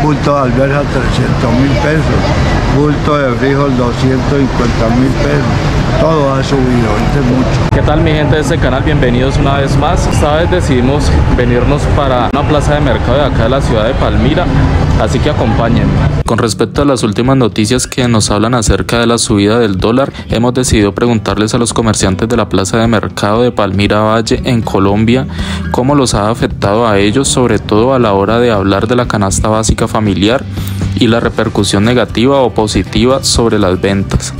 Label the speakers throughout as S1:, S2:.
S1: bulto de alberja 300.000 pesos, bulto de frijol 250.000 pesos. Todo ha subido, es mucho.
S2: ¿Qué tal mi gente de este canal? Bienvenidos una vez más. Esta vez decidimos venirnos para una plaza de mercado de acá de la ciudad de Palmira, así que acompáñenme. Con respecto a las últimas noticias que nos hablan acerca de la subida del dólar, hemos decidido preguntarles a los comerciantes de la plaza de mercado de Palmira Valle en Colombia cómo los ha afectado a ellos, sobre todo a la hora de hablar de la canasta básica familiar y la repercusión negativa o positiva sobre las ventas.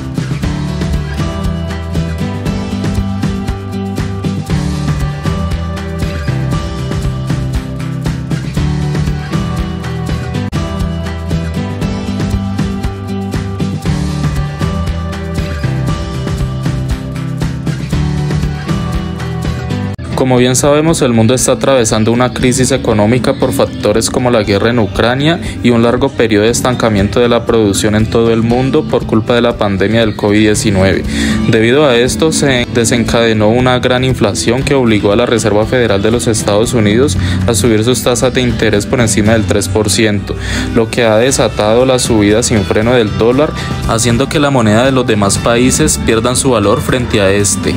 S2: Como bien sabemos, el mundo está atravesando una crisis económica por factores como la guerra en Ucrania y un largo periodo de estancamiento de la producción en todo el mundo por culpa de la pandemia del COVID-19. Debido a esto, se desencadenó una gran inflación que obligó a la Reserva Federal de los Estados Unidos a subir sus tasas de interés por encima del 3%, lo que ha desatado la subida sin freno del dólar, haciendo que la moneda de los demás países pierdan su valor frente a este.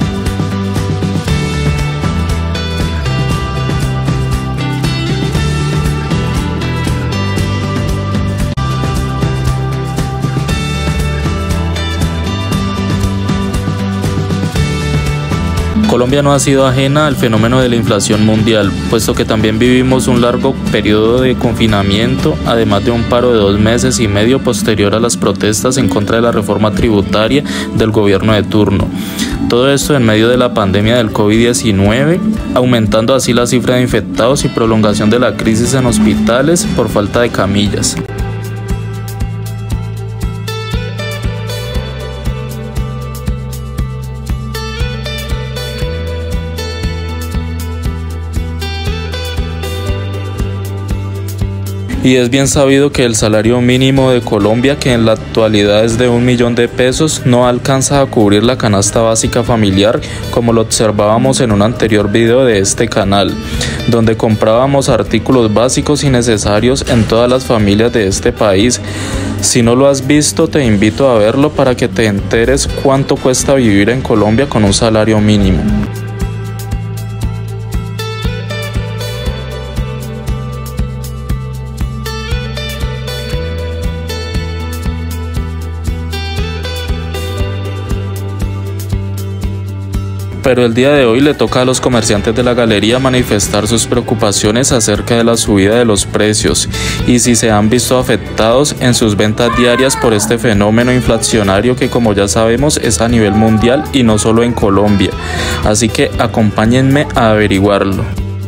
S2: Colombia no ha sido ajena al fenómeno de la inflación mundial, puesto que también vivimos un largo periodo de confinamiento, además de un paro de 2 meses y medio posterior a las protestas en contra de la reforma tributaria del gobierno de turno. Todo esto en medio de la pandemia del COVID-19, aumentando así la cifra de infectados y prolongación de la crisis en hospitales por falta de camillas. Y es bien sabido que el salario mínimo de Colombia, que en la actualidad es de 1 millón de pesos, no alcanza a cubrir la canasta básica familiar, como lo observábamos en un anterior video de este canal, donde comprábamos artículos básicos y necesarios en todas las familias de este país. Si no lo has visto, te invito a verlo para que te enteres cuánto cuesta vivir en Colombia con un salario mínimo. Pero el día de hoy le toca a los comerciantes de la galería manifestar sus preocupaciones acerca de la subida de los precios y si se han visto afectados en sus ventas diarias por este fenómeno inflacionario que, como ya sabemos, es a nivel mundial y no solo en Colombia. Así que acompáñenme a averiguarlo.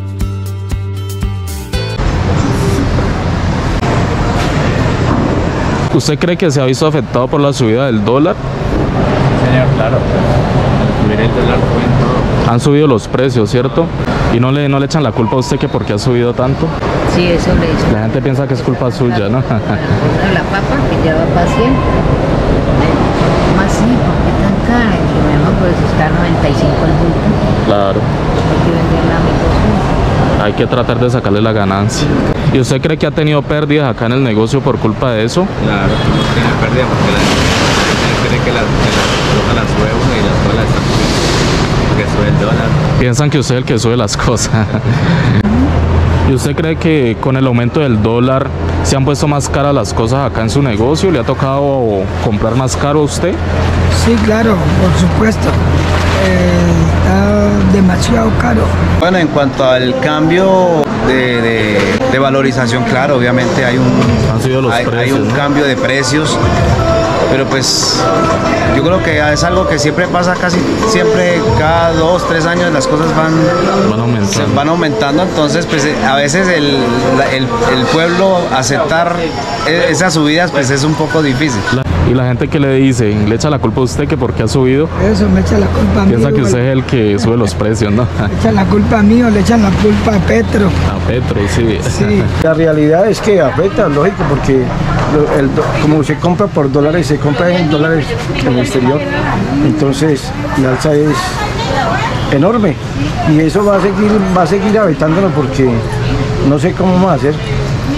S2: ¿Usted cree que se ha visto afectado por la subida del dólar?
S3: Señor, claro. El dólar sube en todo.
S2: Han subido los precios, ¿cierto? ¿Y no le echan la culpa a usted que por qué ha subido tanto?
S4: Sí, eso le echan.
S2: La gente piensa que es culpa suya, ¿no?
S4: La papa, que ya va para 100. ¿Cómo así? ¿Por qué tan cara? Y mi mamá, pues está a 95 el bulto.
S2: Claro.
S4: Hay que venderla a mi cocina.
S2: Hay que tratar de sacarle la ganancia. ¿Y usted cree que ha tenido pérdidas acá en el negocio por culpa de eso?
S3: Claro, tiene pérdidas porque la gente cree que las sube uno y las cosas están subiendo porque sube el dólar.
S2: Piensan que usted es el que sube las cosas. ¿Y usted cree que con el aumento del dólar se han puesto más caras las cosas acá en su negocio? ¿Le ha tocado comprar más caro a usted?
S5: Sí, claro, por supuesto. Está demasiado caro.
S6: Bueno, en cuanto al cambio de valorización, claro, obviamente hay un cambio de precios, pero pues yo creo que es algo que siempre pasa, casi siempre, cada 2, 3 años las cosas van aumentando, entonces pues a veces el pueblo aceptar esas subidas pues es un poco difícil.
S2: Y la gente que le dice, le echa la culpa a usted que por qué ha subido.
S5: Eso, me echa la culpa a mí.
S2: Piensa que usted es el que sube los precios, ¿no?
S5: Le echan la culpa a mí o le echan la culpa a Petro.
S2: A Petro, sí.
S5: Sí.
S7: La realidad es que afecta, lógico, porque como se compra por dólares, se compra en dólares en el exterior, entonces la alza es enorme y eso va a seguir afectándonos porque no sé cómo vamos a hacer.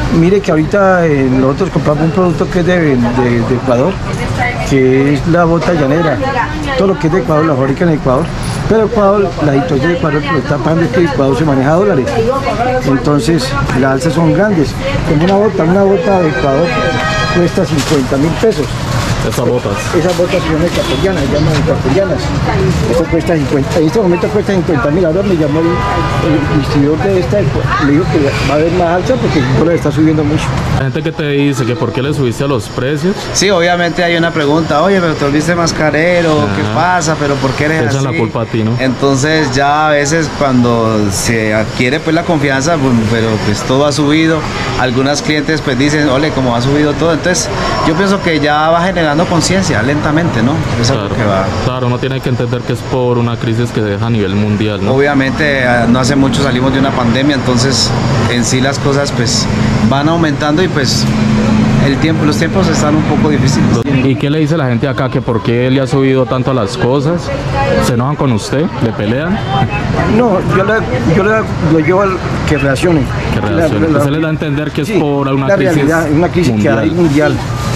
S7: Mire que ahorita nosotros compramos un producto que es de Ecuador, que es la bota llanera. Todo lo que es de Ecuador, la fabrica en Ecuador. Pero Ecuador, la situación de Ecuador que lo está pagando es que Ecuador se maneja dólares. Entonces, las alzas son grandes. Como una bota de Ecuador cuesta 50.000 pesos.
S2: Esas botas
S7: se llaman ecuatorianas. Esto cuesta 50, en este momento cuesta 50.000. Ahora me llamó el distribuidor de esta, le dijo que va a haber más alza porque el dólar está subiendo mucho.
S2: La gente que te dice que por qué le subiste a los precios.
S6: Sí, obviamente hay una pregunta, oye, pero te volviste mascarero, ¿qué pasa? ¿Pero por qué eres
S2: así?
S6: así?
S2: Echan la culpa a ti, ¿no?
S6: Entonces ya a veces cuando se adquiere pues la confianza, pero pues todo ha subido, algunas clientes pues dicen, ole, como ha subido todo, entonces yo pienso que ya va generando conciencia lentamente, ¿no? Es algo que va.
S2: Claro, uno tiene que entender que es por una crisis que deja a nivel mundial, ¿no?
S6: Obviamente no hace mucho salimos de una pandemia, entonces en sí las cosas pues van aumentando y pues los tiempos están un poco difíciles.
S2: ¿Y qué le dice la gente acá? ¿Que por qué le ha subido tanto a las cosas? ¿Se enojan con usted? ¿Le pelean?
S7: No, yo lo llevo al que reaccionen.
S2: Que reaccionen. Usted les da a entender que es por una crisis
S7: realidad, una crisis
S2: mundial.
S7: Que hay mundial.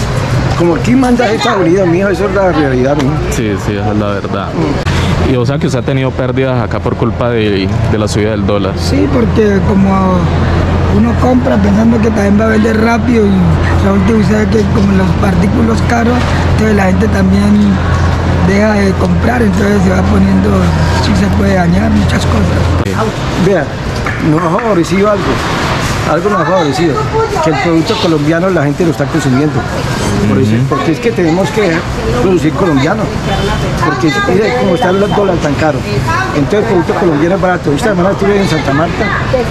S7: Como aquí manda Estados Unidos, mijo, eso es la realidad, ¿no?
S2: Sí, esa es la verdad. Y o sea que usted ha tenido pérdidas acá por culpa de la subida del dólar.
S5: Sí, porque como uno compra pensando que también va a vender rápido y resulta usted que como los artículos caros, entonces la gente también deja de comprar, entonces se va poniendo, sí se puede dañar muchas cosas.
S7: Vea, nos ha favorecido algo nos ha favorecido, que el producto colombiano la gente lo está consumiendo. Por eso, porque es que tenemos que producir colombiano, porque mire cómo está el dólar tan caro, entonces el producto colombiano es barato. Esta semana estuve en Santa Marta,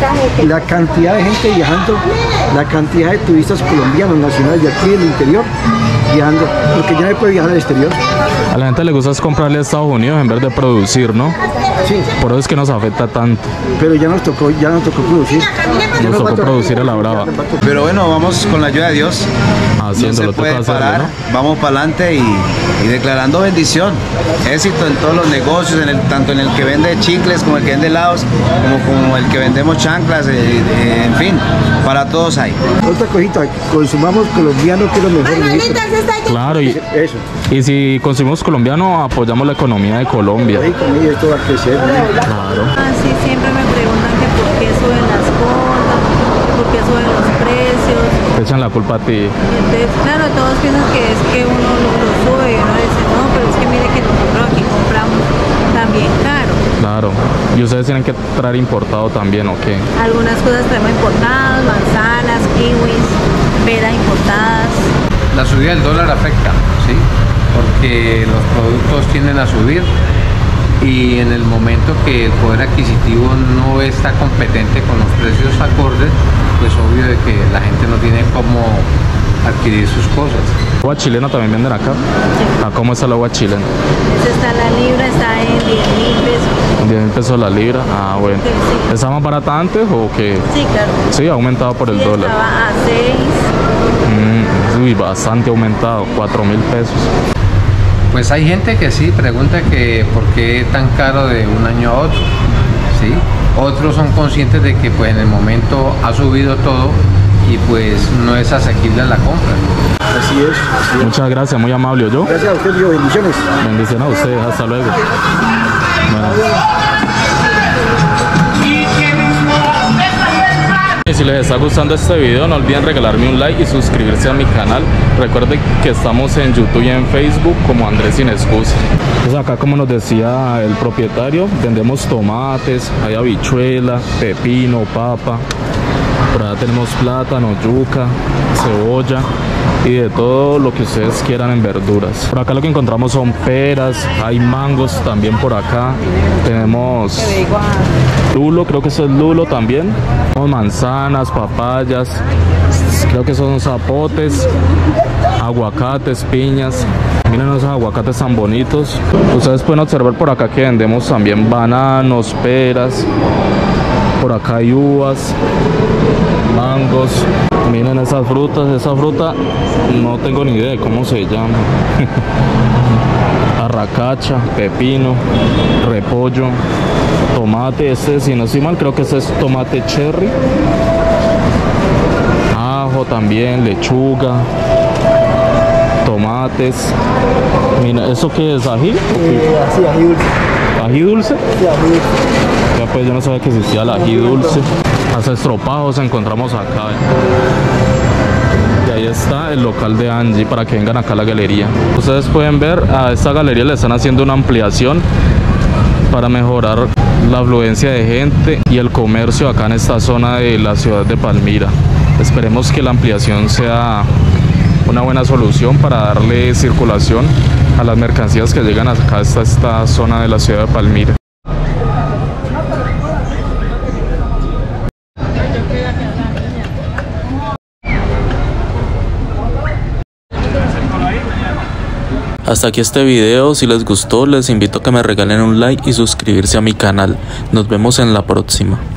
S7: la cantidad de gente viajando, la cantidad de turistas colombianos nacionales de aquí del interior viajando, porque ya no puede viajar al exterior.
S2: A la gente le gusta es comprarle a Estados Unidos en vez de producir, ¿no?
S7: Sí.
S2: Por eso es que nos afecta tanto.
S7: Pero ya nos tocó producir.
S2: Nos tocó producir a la brava.
S6: Pero bueno, vamos con la ayuda de Dios.
S2: Haciendo,
S6: no se puede
S2: hacerlo,
S6: parar,
S2: ¿no?
S6: Vamos para adelante y declarando bendición, éxito en todos los negocios, tanto en el que vende chicles como el que vende helados, como el que vendemos chanclas, en fin, para todos hay.
S7: Otra cosita, consumamos colombiano, que es lo mejor.
S2: Claro,
S7: Eso.
S2: y si consumimos colombiano, apoyamos la economía de Colombia.
S7: Ahí conmigo esto va a crecer, ¿no?
S2: Claro.
S8: Sí, siempre me preguntan que por qué suben las cosas, que por qué suben los precios.
S2: Te echan la culpa a ti.
S8: Entonces, claro, todos piensan que es que uno lo sube y uno dice, no, pero es que mire que nosotros aquí compramos también caro.
S2: Claro. ¿Y ustedes tienen que traer importado también o qué?
S8: Algunas cosas traemos importadas, manzanas, kiwis, peras importadas.
S3: La subida del dólar afecta, ¿sí? Porque los productos tienden a subir y en el momento que el poder adquisitivo no está competente con los precios acordes, pues obvio de que la gente no tiene cómo adquirir sus cosas.
S2: ¿Agua chilena también venden acá?
S8: Sí.
S2: ¿Cómo está el agua chilena?
S8: Esa está la libra, está en 10.000 pesos.
S2: 10.000 pesos la libra. Ah, bueno.
S8: Sí.
S2: ¿Está más barata antes o qué?
S8: Sí, claro.
S2: Sí, ha aumentado por el
S8: Sí,
S2: dólar.
S8: estaba a 6.
S2: Uy, bastante aumentado, 4.000 pesos.
S3: Pues hay gente que sí pregunta que por qué tan caro de un año a otro, ¿sí? Otros son conscientes de que pues en el momento ha subido todo y pues no es asequible la compra.
S7: Así es.
S2: Muchas gracias, muy amable. ¿Yo?
S7: Gracias a usted, Dios, bendiciones.
S2: Bendiciones a ustedes, hasta luego. Bueno. Y si les está gustando este video, no olviden regalarme un like y suscribirse a mi canal. Recuerden que estamos en YouTube y en Facebook como Andrés Sin Excusa. Pues acá, como nos decía el propietario, vendemos tomates, hay habichuela, pepino, papa. Por allá tenemos plátano, yuca, cebolla y de todo lo que ustedes quieran en verduras. Por acá lo que encontramos son peras, hay mangos también por acá. Tenemos lulo, creo que eso es lulo también. Tenemos manzanas, papayas, creo que son zapotes, aguacates, piñas. Miren esos aguacates tan bonitos. Ustedes pueden observar por acá que vendemos también bananos, peras. Por acá hay uvas, mangos. Miren esas frutas, esa fruta no tengo ni idea de cómo se llama. Arracacha, pepino, repollo, tomate. Este, si no estoy mal, creo que este es tomate cherry. ajo también, lechuga, tomates. Mira, ¿eso qué es? ¿Ají?
S7: Sí, ají dulce.
S2: ¿Ají dulce?
S7: Sí, ají dulce.
S2: Ya pues yo no sabía que existía el ají dulce. Hasta estropajos encontramos acá. Y ahí está el local de Angie para que vengan acá a la galería. Ustedes pueden ver, a esta galería le están haciendo una ampliación para mejorar la afluencia de gente y el comercio acá en esta zona de la ciudad de Palmira. Esperemos que la ampliación sea una buena solución para darle circulación a las mercancías que llegan acá hasta esta zona de la ciudad de Palmira. Hasta aquí este video. Si les gustó, les invito a que me regalen un like y suscribirse a mi canal. Nos vemos en la próxima.